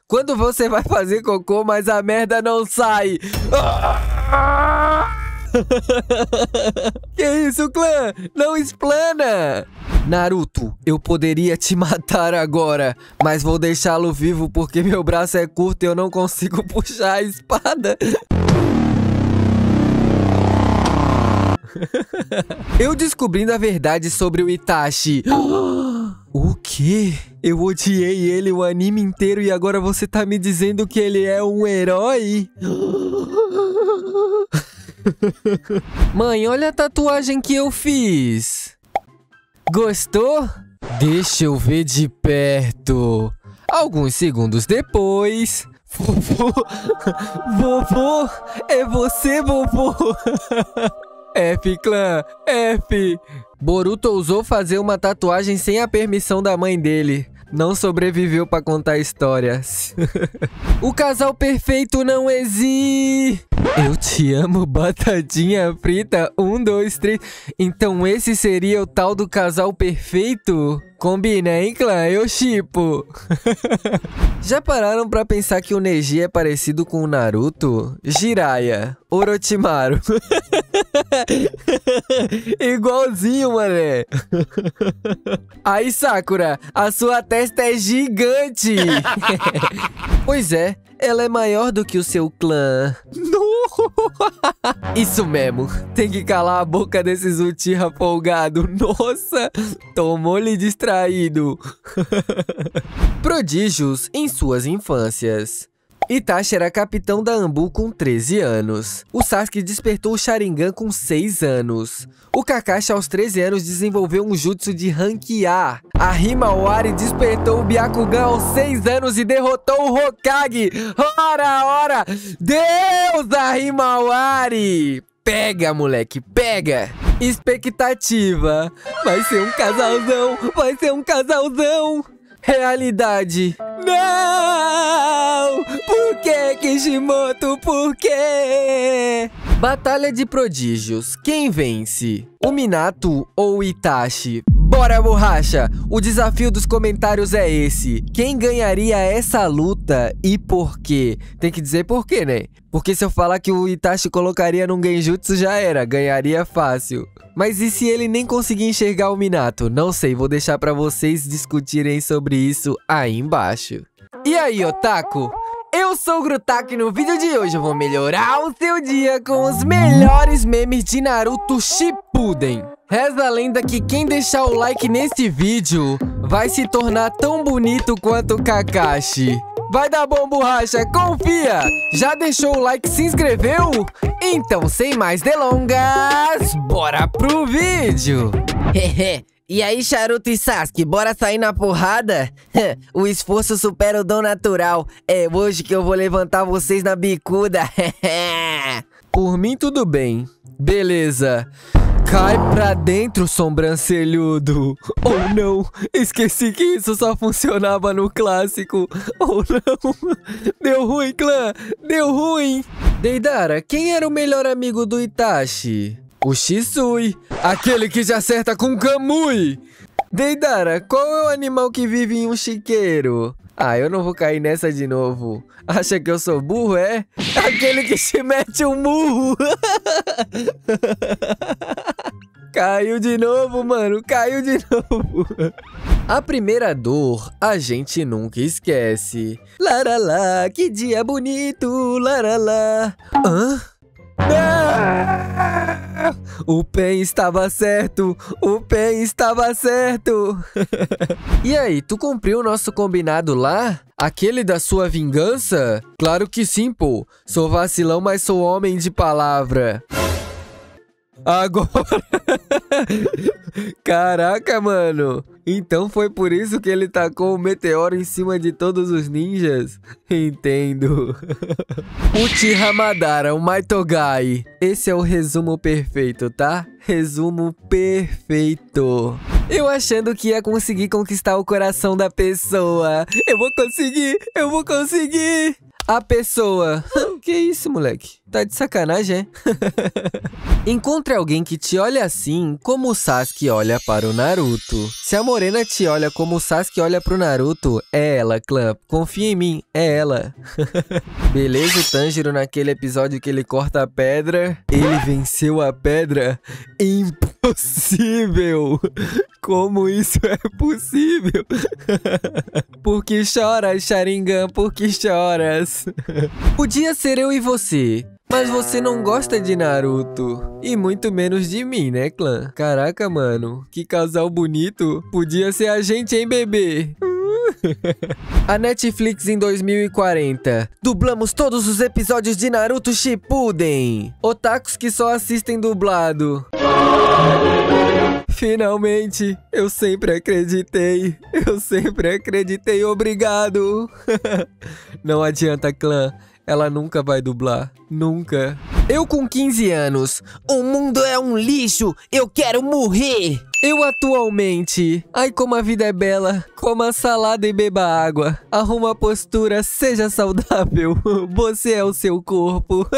Quando você vai fazer cocô, mas a merda não sai. Que isso, clã? Não explana! Naruto, eu poderia te matar agora, mas vou deixá-lo vivo porque meu braço é curto e eu não consigo puxar a espada. Eu descobrindo a verdade sobre o Itachi. O quê? Eu odiei ele o anime inteiro e agora você tá me dizendo que ele é um herói? Mãe, olha a tatuagem que eu fiz. Gostou? Deixa eu ver de perto. Alguns segundos depois... Vovô! Vovô! É você, vovô! F, clã! F! Boruto ousou fazer uma tatuagem sem a permissão da mãe dele. Não sobreviveu pra contar histórias. O casal perfeito não existe. Eu te amo, batatinha frita. 1, 2, 3. Então esse seria o tal do casal perfeito? Combina, hein, clã? Eu shippo. Já pararam pra pensar que o Neji é parecido com o Naruto? Jiraiya, Orochimaru. Igualzinho, mané. Aí, Sakura, a sua testa é gigante. Pois é, ela é maior do que o seu clã. Isso mesmo, tem que calar a boca desses Uchiha folgado. Nossa, tomou-lhe distraído. Prodígios em suas infâncias. Itachi era capitão da Anbu com 13 anos. O Sasuke despertou o Sharingan com 6 anos. O Kakashi aos 13 anos desenvolveu um jutsu de ranquear. A Himawari despertou o Byakugan aos 6 anos e derrotou o Hokage. Ora! Deus da Himawari! Pega, moleque, pega! Expectativa. Vai ser um casalzão, vai ser um casalzão. Realidade. Não! Por que, Kishimoto? Por quê? Batalha de prodígios. Quem vence? O Minato ou o Itachi? Bora, borracha! O desafio dos comentários é esse. Quem ganharia essa luta e por quê? Tem que dizer por quê, né? Porque se eu falar que o Itachi colocaria num genjutsu já era, ganharia fácil. Mas e se ele nem conseguir enxergar o Minato? Não sei, vou deixar pra vocês discutirem sobre isso aí embaixo. E aí, otaku? Eu sou o Grutaku e no vídeo de hoje eu vou melhorar o seu dia com os melhores memes de Naruto Shippuden. Reza a lenda que quem deixar o like nesse vídeo vai se tornar tão bonito quanto o Kakashi. Vai dar bom, borracha, confia! Já deixou o like e se inscreveu? Então, sem mais delongas, bora pro vídeo! E aí, Charuto e Sasuke, bora sair na porrada? O esforço supera o dom natural. É hoje que eu vou levantar vocês na bicuda. Por mim, tudo bem. Beleza. Cai pra dentro, sobrancelhudo. Oh, não. Esqueci que isso só funcionava no clássico. Oh, não. Deu ruim, clã. Deu ruim. Deidara, quem era o melhor amigo do Itachi? O Shisui. Aquele que já acerta com o Kamui. Deidara, qual é o animal que vive em um chiqueiro? Ah, eu não vou cair nessa de novo. Acha que eu sou burro, é? Aquele que te mete um murro. Caiu de novo, mano. Caiu de novo. A primeira dor a gente nunca esquece. Laralá, que dia bonito. Laralá. Hã? Ah! O Pen estava certo. O Pen estava certo. E aí, tu cumpriu o nosso combinado lá? Aquele da sua vingança? Claro que sim, pô. Sou vacilão, mas sou homem de palavra. Agora... Caraca, mano. Então foi por isso que ele tacou o meteoro em cima de todos os ninjas? Entendo. Uchiha Madara, o Maitogai. Esse é o resumo perfeito, tá? Resumo perfeito. Eu achando que ia conseguir conquistar o coração da pessoa. Eu vou conseguir! Eu vou conseguir! A pessoa... Que isso, moleque? Tá de sacanagem, é? Encontre alguém que te olha assim, como o Sasuke olha para o Naruto. Se a morena te olha como o Sasuke olha pro Naruto, é ela, clã. Confia em mim, é ela. Beleza, o Tanjiro naquele episódio que ele corta a pedra. Ele venceu a pedra? Impossível! Como isso é possível? Por que choras, Sharingan? Por que choras? Podia ser eu e você. Mas você não gosta de Naruto. E muito menos de mim, né, clã? Caraca, mano. Que casal bonito. Podia ser a gente, hein, bebê? A Netflix em 2040. Dublamos todos os episódios de Naruto Shippuden. Otakus que só assistem dublado. Finalmente, eu sempre acreditei. Eu sempre acreditei, obrigado. Não adianta, clã. Ela nunca vai dublar. Nunca. Eu com 15 anos. O mundo é um lixo. Eu quero morrer. Eu atualmente. Ai, como a vida é bela. Coma salada e beba água. Arruma a postura, seja saudável. Você é o seu corpo.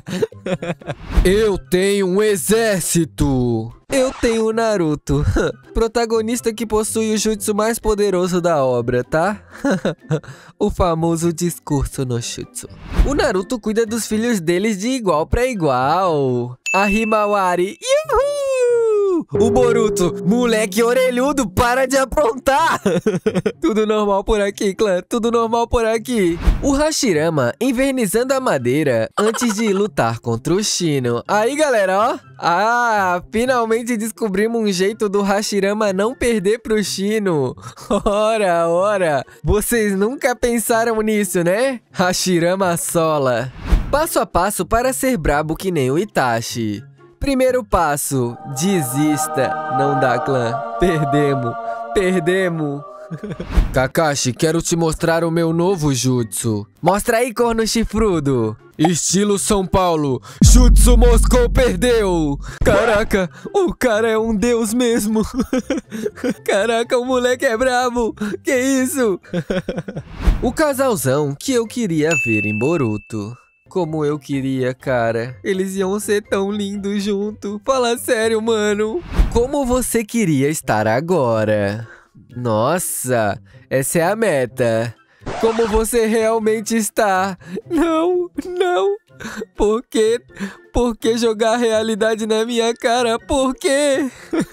Eu tenho um exército. Eu tenho o Naruto, protagonista que possui o jutsu mais poderoso da obra, tá? O famoso discurso no jutsu. O Naruto cuida dos filhos deles de igual pra igual. A Himawari, yuhu! O Boruto, moleque orelhudo, para de aprontar! Tudo normal por aqui, clã, tudo normal por aqui. O Hashirama invernizando a madeira antes de lutar contra o Shino. Aí, galera, ó. Ah, finalmente descobrimos um jeito do Hashirama não perder pro Shino. Ora, ora. Vocês nunca pensaram nisso, né? Hashirama sola. Passo a passo para ser brabo que nem o Itachi. Primeiro passo, desista. Não dá, clã. Perdemos. Perdemos. Kakashi, quero te mostrar o meu novo jutsu. Mostra aí, corno chifrudo. Estilo São Paulo. Jutsu Moscou perdeu. Caraca, o cara é um deus mesmo. Caraca, o moleque é brabo. Que isso? O casalzão que eu queria ver em Boruto. Como eu queria, cara. Eles iam ser tão lindos junto. Fala sério, mano. Como você queria estar agora? Nossa, essa é a meta. Como você realmente está? Não, não. Por quê? Por que jogar a realidade na minha cara? Por quê?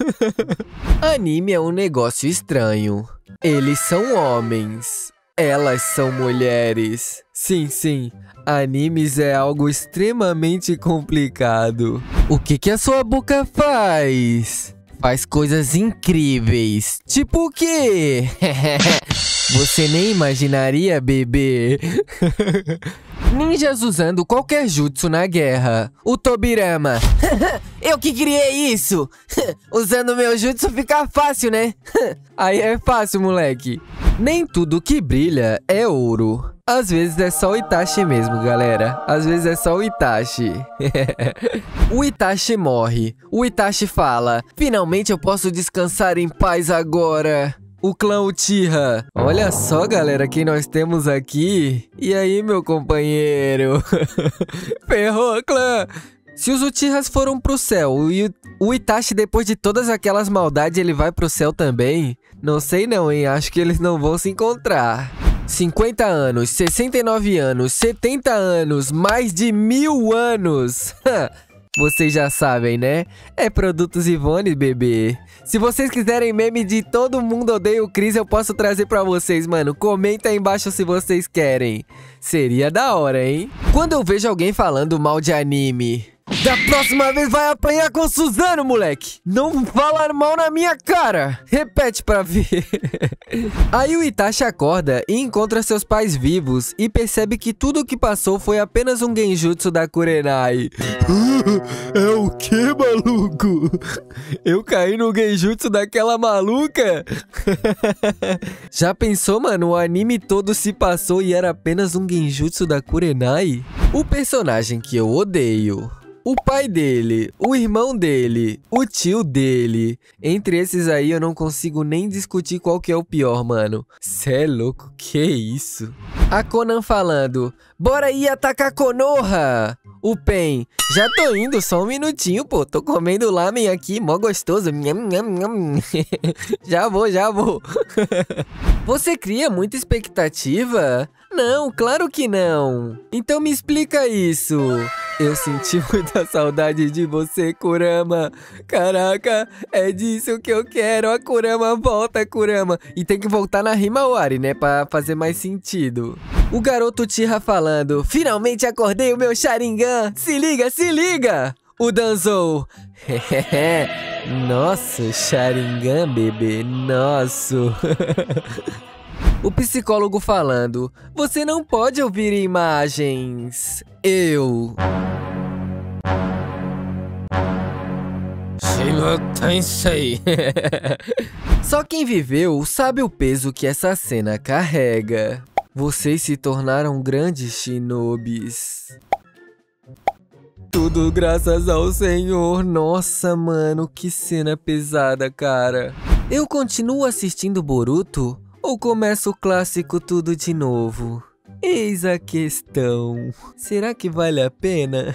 Anime é um negócio estranho. Eles são homens. Elas são mulheres. Sim, sim. Animes é algo extremamente complicado. O que a sua boca faz? Faz coisas incríveis. Tipo o quê? Você nem imaginaria, bebê. Ninjas usando qualquer jutsu na guerra. O Tobirama. Eu que criei isso. Usando meu jutsu fica fácil, né? Aí é fácil, moleque. Nem tudo que brilha é ouro. Às vezes é só o Itachi mesmo, galera. Às vezes é só o Itachi. O Itachi morre. O Itachi fala: finalmente eu posso descansar em paz agora. O clã Uchiha. Olha só, galera, quem nós temos aqui. E aí, meu companheiro? Ferrou, clã. Se os Uchihas foram pro céu e o Itachi, depois de todas aquelas maldades, ele vai pro céu também? Não sei não, hein? Acho que eles não vão se encontrar. 50 anos, 69 anos, 70 anos, mais de 1000 anos. Vocês já sabem, né? É Produtos Ivone, bebê. Se vocês quiserem meme de Todo Mundo Odeia o Chris, eu posso trazer pra vocês, mano. Comenta aí embaixo se vocês querem. Seria da hora, hein? Quando eu vejo alguém falando mal de anime... Da próxima vez vai apanhar com o Suzano, moleque. Não fala mal na minha cara. Repete pra ver. Aí o Itachi acorda e encontra seus pais vivos e percebe que tudo o que passou foi apenas um genjutsu da Kurenai. É o que, maluco? Eu caí no genjutsu daquela maluca? Já pensou, mano? O anime todo se passou e era apenas um genjutsu da Kurenai? O personagem que eu odeio. o pai dele, o irmão dele, o tio dele. Entre esses aí eu não consigo nem discutir qual que é o pior, mano. Cê é louco, que isso? A Conan falando, bora ir atacar Konoha! O Pen, já tô indo, só um minutinho, pô. Tô comendo lamen aqui, mó gostoso. Já vou. Você cria muita expectativa? Não, claro que não. Então me explica isso. Eu senti muita saudade de você, Kurama. Caraca, é disso que eu quero. A Kurama volta, Kurama. E tem que voltar na Himawari, né? Pra fazer mais sentido. O garoto Tira falando, finalmente acordei o meu Sharingan. Se liga, se liga. O Danzou. Nossa, Sharingan, bebê. Nossa. O psicólogo falando, você não pode ouvir imagens. Eu. Tensei. Só quem viveu sabe o peso que essa cena carrega. Vocês se tornaram grandes shinobis. Tudo graças ao Senhor. Nossa, mano, que cena pesada, cara. Eu continuo assistindo Boruto ou começo o clássico tudo de novo? Eis a questão. Será que vale a pena?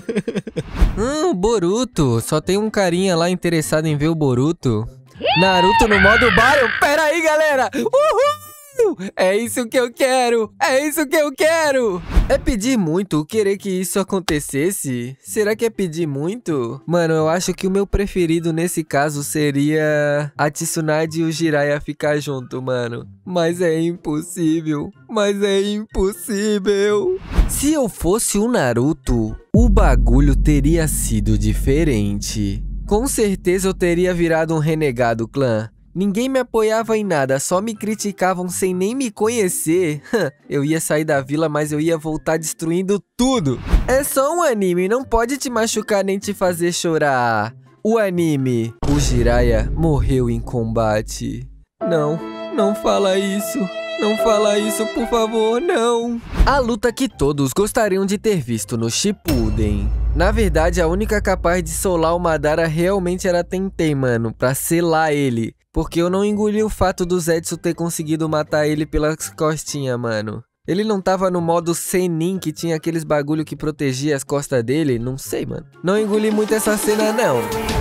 Boruto. Só tem um carinha lá interessado em ver o Boruto. Naruto no modo Baryon. Pera aí, galera. Uhul! É isso que eu quero! É isso que eu quero! É pedir muito querer que isso acontecesse? Será que é pedir muito? Mano, eu acho que o meu preferido nesse caso seria a Tsunade e o Jiraiya ficar junto, mano. Mas é impossível. Mas é impossível. Se eu fosse o Naruto, o bagulho teria sido diferente. Com certeza eu teria virado um renegado clã. Ninguém me apoiava em nada, só me criticavam sem nem me conhecer. Eu ia sair da vila, mas eu ia voltar destruindo tudo. É só um anime, não pode te machucar nem te fazer chorar. O anime. O Jiraiya morreu em combate. Não fala isso. Não fala isso, por favor, não. A luta que todos gostariam de ter visto no Shippuden. Na verdade, a única capaz de solar o Madara realmente era a Tenten, mano, pra selar ele. Porque eu não engoli o fato do Zetsu ter conseguido matar ele pelas costinhas, mano. Ele não tava no modo Senin, que tinha aqueles bagulho que protegia as costas dele? Não sei, mano. Não engoli muito essa cena, não.